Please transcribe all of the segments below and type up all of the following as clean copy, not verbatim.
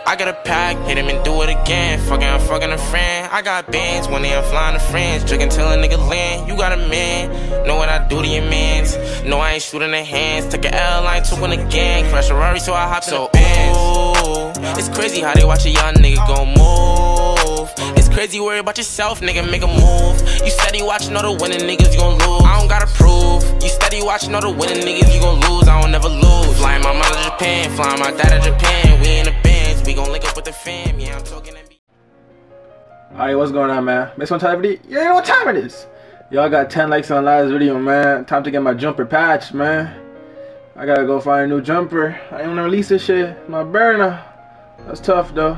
I got a pack, hit him and do it again. I'm fucking a friend. I got bands when I'm flying to friends. Drinking till a nigga land. You got a man, know what I do to your mans. No, I ain't shooting the hands. Took an L, I ain't took one again. Crash a Rari, so I hop in the Benz. It's crazy how they watch a young nigga gon' move. It's crazy, worry about yourself, nigga, make a move. You steady watching all the winning niggas, you gon' lose. I don't gotta prove. You steady watching all the winning niggas, you gon' lose. I don't never lose. Flying my mom to Japan, flying my dad to Japan. We in the Benz, we gon' link up with the fam. Yeah, I'm talking to me. Alright, what's going on, man? Miss one time video? Yeah, you know what time it is. Y'all got 10 likes on last video, man. Time to get my jumper patched, man. I gotta go find a new jumper. I ain't wanna release this shit. My burner. That's tough, though.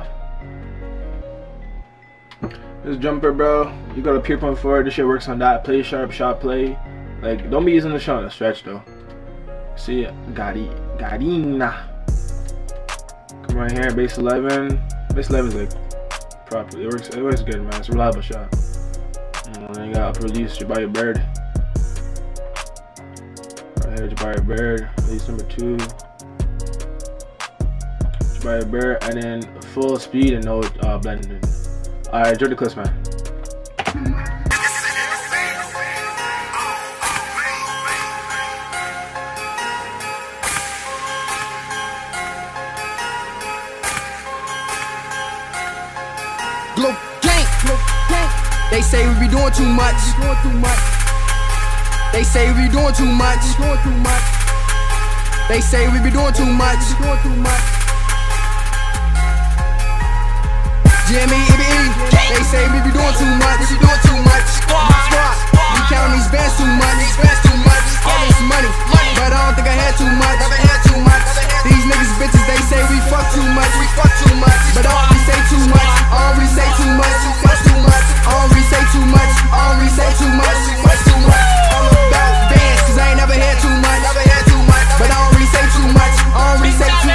This jumper, bro, you got a pure point forward. This shit works on that. Play sharp, shot play. Like, don't be using the shot on a stretch, though. See, Garina. Come right here, base 11. Base 11 is like proper. It works good, man. It's a reliable shot. And then you got up release Jabari Bird. Right here, Jabari Bird. Release number 2. Jabari Bird, and then full speed and no blending. Alright, Jordan Clips, man. Glow gang. They say we be doing too much. They say we be doing too much. They say we be doing too much. Jimmy, they say we be doing too much. Squad, we counting these bands too much. All this money, but I don't think I had too much. These niggas bitches, they say we fuck too much. But I don't really say too much. I don't really say too much. I don't really say too much. All about bands, cause I ain't never had too much. But I don't really say too much. I don't really say too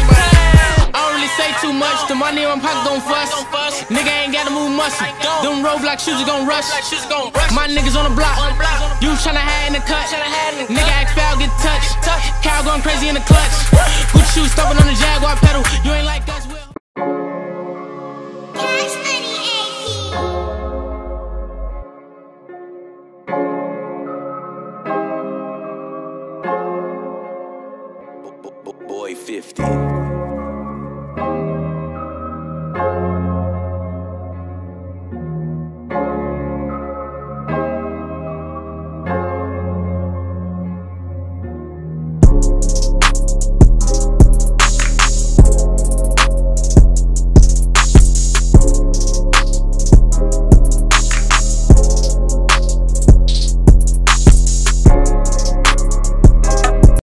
much. The money in my pocket gon' fuss. Nigga ain't gotta move muscle. Them roadblock shoes gon' rush. My niggas on the block. You tryna hide in the cut. Nigga act foul, get touched. Cow going crazy in the clutch. Gucci shoes stomping on the Jaguar.